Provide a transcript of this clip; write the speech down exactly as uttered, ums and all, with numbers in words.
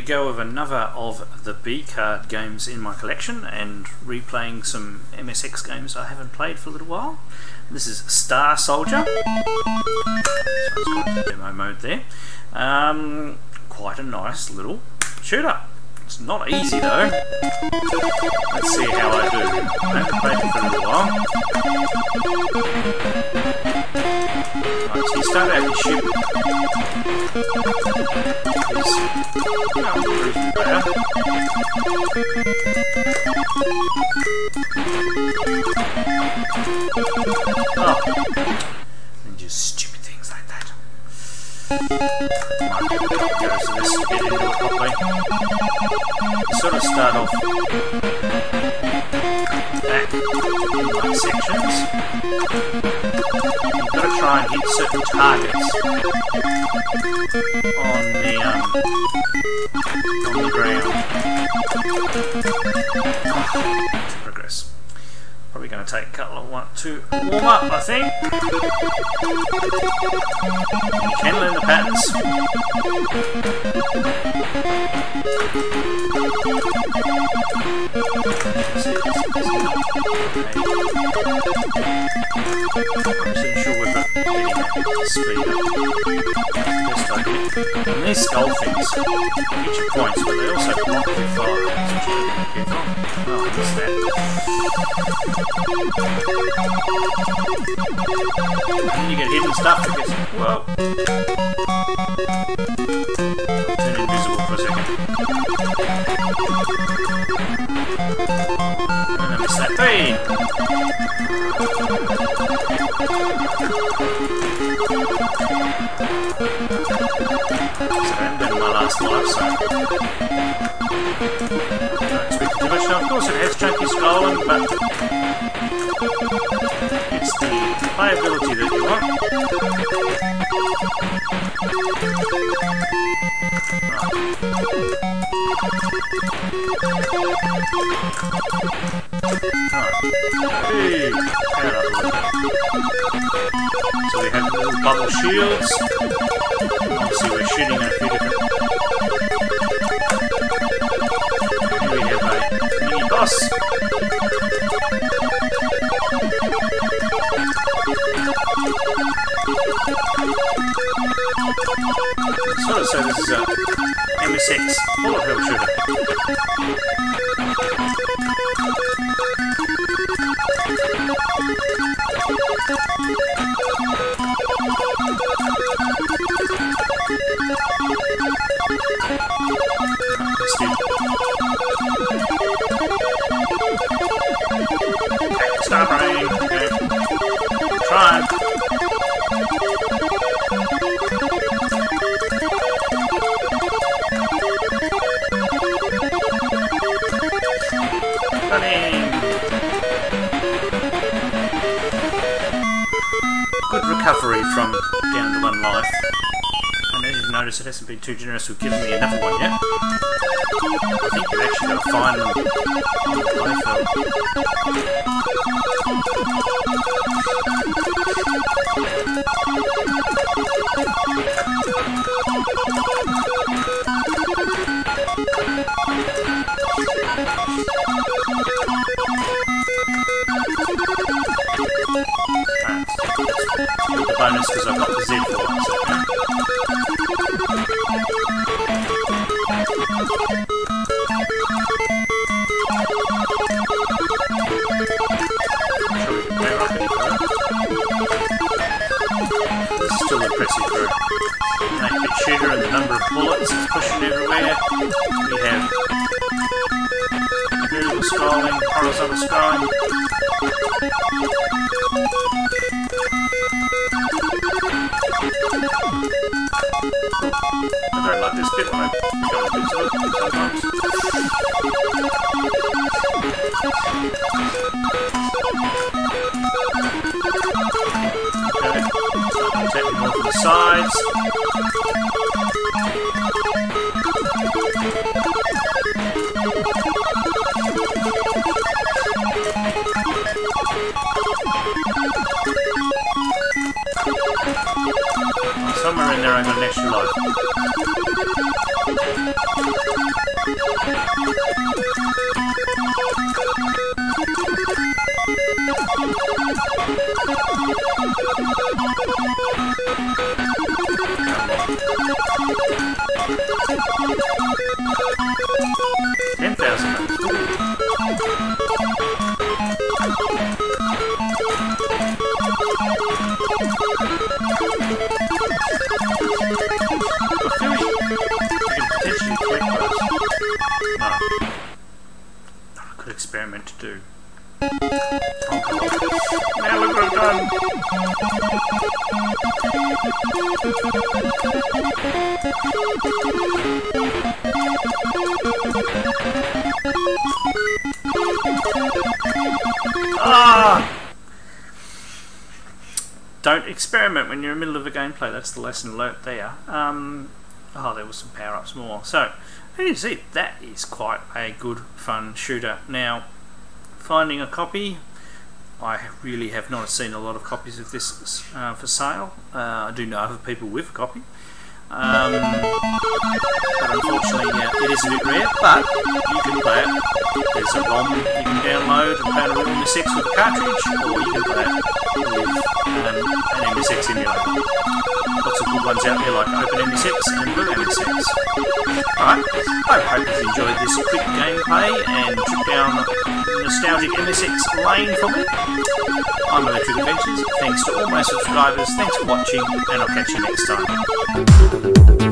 go with another of the B card games in my collection and replaying some M S X games I haven't played for a little while. This is Star Soldier. So it's got demo mode there. Um, quite a nice little shooter. It's not easy though. Let's see how I do. I haven't played it for a little while. Right, so you start out your ship. There's no improvement there. Oh, and just stupid things like that. Might get a couple goes of this to get into it properly. You sort of start off back in like sections. You've got to try and hit certain targets on the um, on the ground. Oh, to progress. Probably going to take a couple of one, two warm up, I think. You can learn the patterns. I'm not sure whether getting that speed up. Best idea. And these skull things get your points, but they also block your fire. Oh, I missed that. And you get hidden stuff because, well, turn invisible for a second. And I missed that. Hey! So I haven't been in my last life, so don't expect too much. Now, of course, it has chunky scrolling, but it's the playability that you want. Right. Hey, power up a little bit. So we have little bubble shields. Obviously we're shooting at a few different. Here we have a mini boss. Sort of, so this is a M S X bullet hell shooter. Let's do Star Brain. Okay. Try it. Good recovery from down to one life. And as you've noticed, it hasn't been too generous with giving me another one yet. I think you've actually got to find them on the playfield. With the bonus because I've got the Z for it, so. This is still impressive for an eight bit shooter and the number of bullets it's pushing everywhere. We have vertical scrolling, horizontal scrolling. I don't like this bit when I go into it sometimes. Okay, starting to take me more from the sides. Somewhere in there I got an extra life. Ten thousand. Experiment to do. Oh, now look what I've done! Ah! Don't experiment when you're in the middle of a gameplay. That's the lesson learnt there. Um, oh, there was some power-ups more. So, as you see, that is quite a good, fun shooter. Now, finding a copy, I really have not seen a lot of copies of this uh, for sale. Uh, I do know other people with a copy. Um, but unfortunately, yeah, it is a bit rare, but you can play it. There's a ROM you can download and play it with M S X with a cartridge, or you can play it with um, an M S X emulator. Lots of good ones out there like Open M S X and Blue M S X. Alright, I hope you've enjoyed this quick gameplay and trip down nostalgic M S X lane for me. I'm Electric Adventures, thanks to all my subscribers, thanks for watching, and I'll catch you next time.